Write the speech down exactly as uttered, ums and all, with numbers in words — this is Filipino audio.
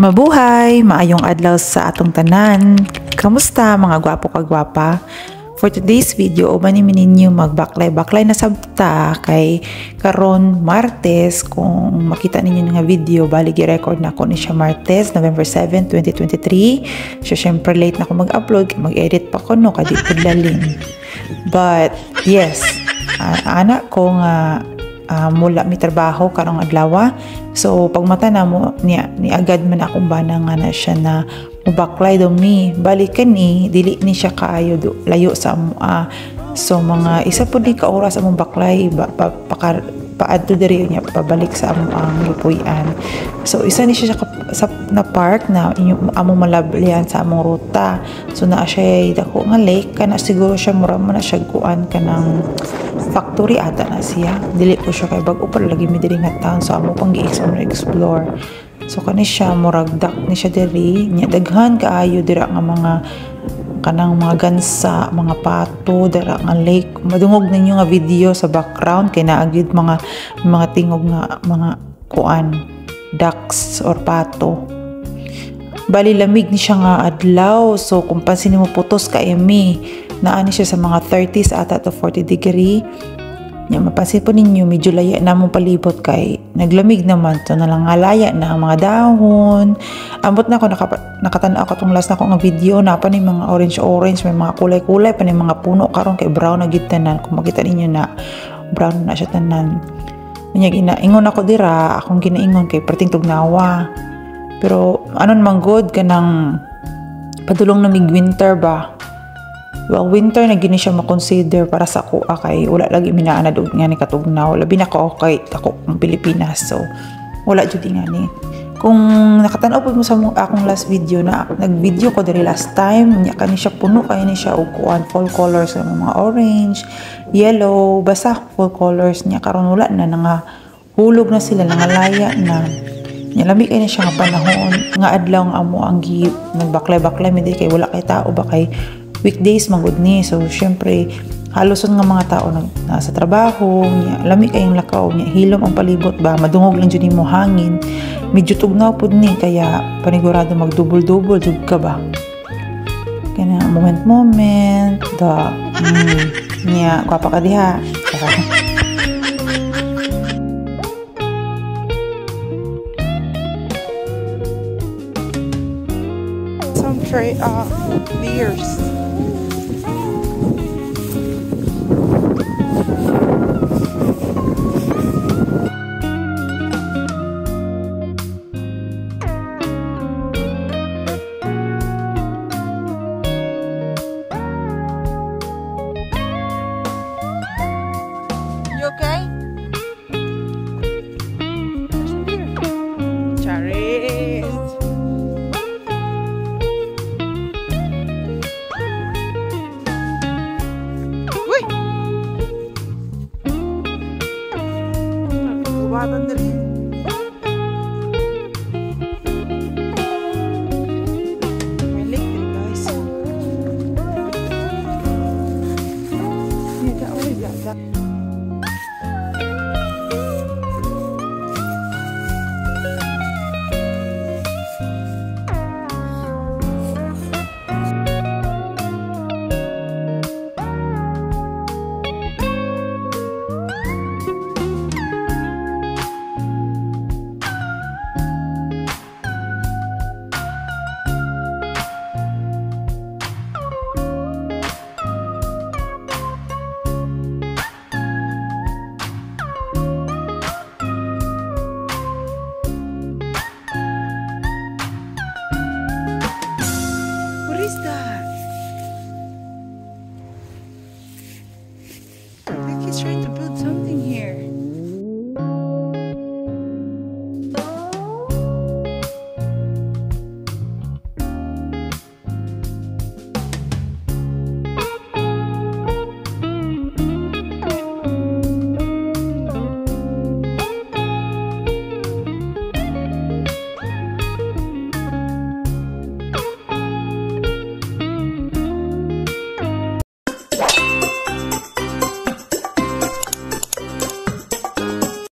Mabuhay! Maayong adlaw sa atong tanan. Kamusta mga gwapo kagwapa? For today's video, uban ni ninyo magbaklay-baklay na sabta kay karon Martes. Kung makita ninyo nga video, bali gi-record na ako ni siya Martes, November seventh, twenty twenty-three. So syempre late na ako mag-upload, mag-edit pa ko no, kadit pudlalin. But yes, uh, anak ko nga uh, mula mi trabaho karong adlaw. So pag mata na mo niya ni agad man akong bana nga na siya na mubaklay daw mi balikan ni dili ni siya kaayo do, layo sa amo ah. So mga isa pud ni ka oras among baklay ba, pa, pa, paadto diri niya pabalik sa amo ang gipuy-an. So isa ni siya sa na park na inyo among malablihan sa among ruta. So naa siya dako nga lake kana siguro siya mura man na siya kuan kanang factory ata na siya. Dili ko siya kay bag-o pa lagi mi diri nga town, so amo pang gi-explore. So kani siya murag dak ni siya diri nya daghan kaayo dira nga mga kanang mga gansa, mga pato, dira nga lake. Madungog ninyo nga video sa background kay naagid mga mga tingog nga mga kuan ducks or pato. Bali lamig ni siya nga adlaw, so kung pansin mo putos ka emi naa ni siya sa mga thirties ata to forty degree. Nya mapansin po ninyo medyo laya na mong palibot kay naglamig naman, so nalangalaya na ang mga dahon. Ambot na ako nakatanaw ako tong last na ko nga video na pa ni mga orange orange, may mga kulay kulay pa ni mga puno karon kay brown na gid tanan. Kung makita ninyo na brown na siya tanan. Nya ginaingon ako dira, akong ginaingon kay perting tugnawa. Pero anon man good kanang padulong na mig winter ba. Well, winter na gini siya makonsider para sa ako kay wala lagi minaanad og nga ni katugnaw. Labi na ko okay ako ang Pilipinas, so wala jud nga ni. Kung nakatan-aw pud mo sa akong last video na nag-video ko diri last time, nya kani siya puno kay ni siya og kuan fall colors ng mga orange, yellow, basta full colors niya. Karon wala na nga hulog na sila, nangalaya na. Nya lamig kay ni siya nga panahon nga adlaw nga amo ang gi nagbaklay-baklay mi kay wala kay tao ba kay weekdays magud ni. So syempre halos nga mga tao nag nasa trabaho nya lamig kayong lakaw nya hilom ang palibot ba, madungog lang jud nimo hangin, medyo tugnaw pud ni kaya panigurado magdubol-dubol jud ka ba kana moment moment da mm, nya gwapa ka diha. Some tray uh beers. You okay? Charis. Uy! Nagkuwatan dali. May lake din guys. Hindi ka ulit yata. What is that? I think he's trying to